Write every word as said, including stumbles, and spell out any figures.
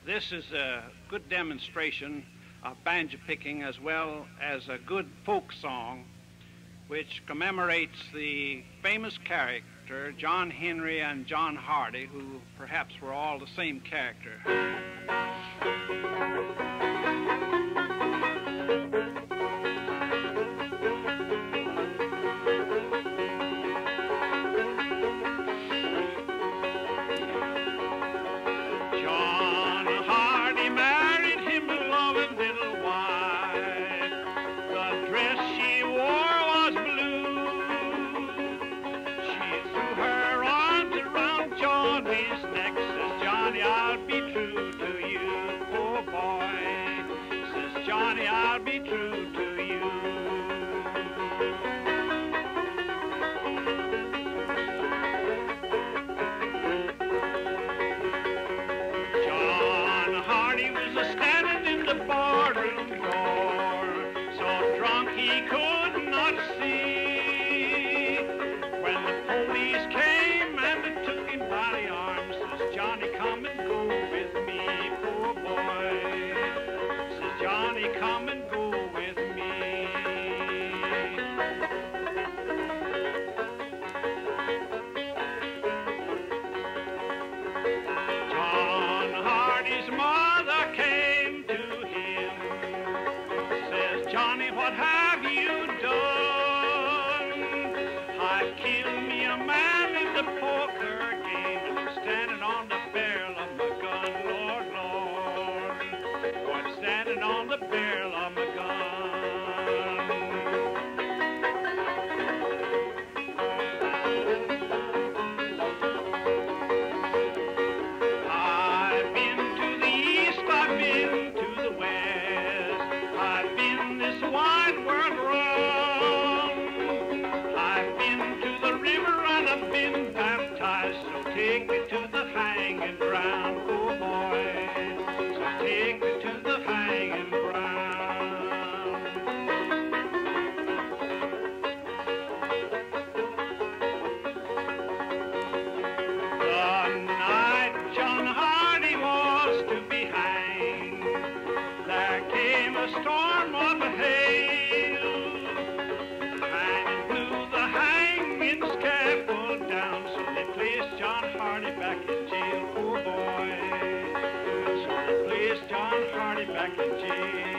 This is a good demonstration of banjo picking as well as a good folk song which commemorates the famous character John Henry and John Hardy, who perhaps were all the same character. Back in jail.